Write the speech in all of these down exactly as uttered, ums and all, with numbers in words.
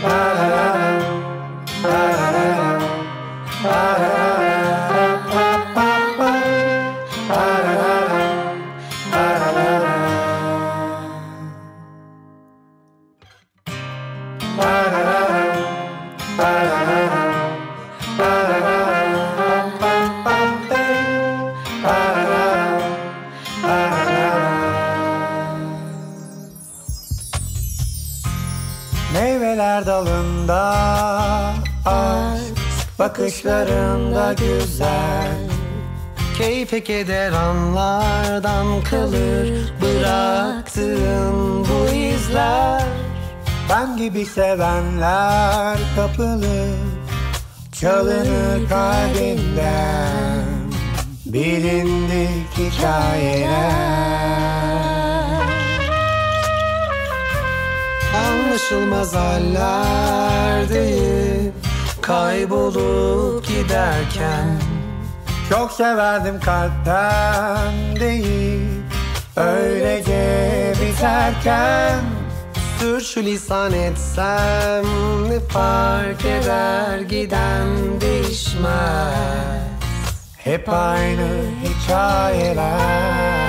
Meyveler dalında aşk, bakışlarında güzel. Keyfe keder anlardan kalır bıraktığın bu izler. Ben gibi sevenler kapılır, çalınır kalbinden bilindik hikayeler. Anlaşılmaz haller deyip kaybolup giderken, çok severdim kalpten deyip öylece biterken, sürçülisan etsem ne fark eder, giden değişmez, hep aynı hikayeler.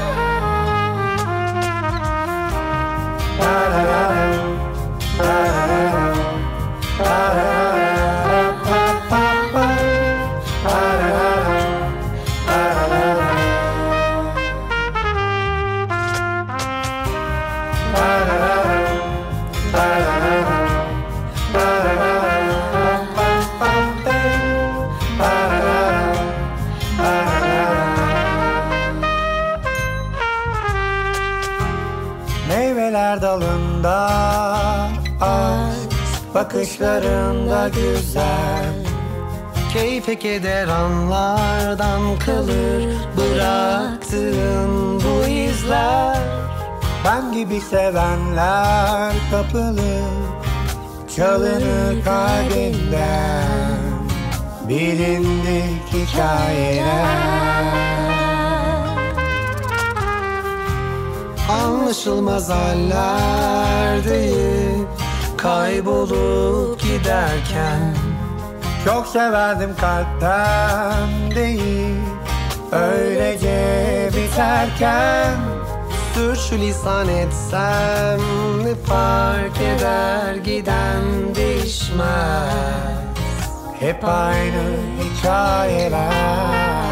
Meyveler dalında aşk, bakışlarında güzel. Keyfe keder anlardan kalır bıraktığın bu izler. Ben gibi sevenler kapılır, çalınır kalbinden bilindik hikayeler. Anlaşılmaz haller deyip kaybolup giderken, çok severdim kalpten deyip öylece biterken, sürçülisan etsem ne fark eder, giden değişmez, hep aynı hikayeler.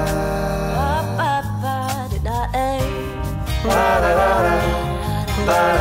Bye.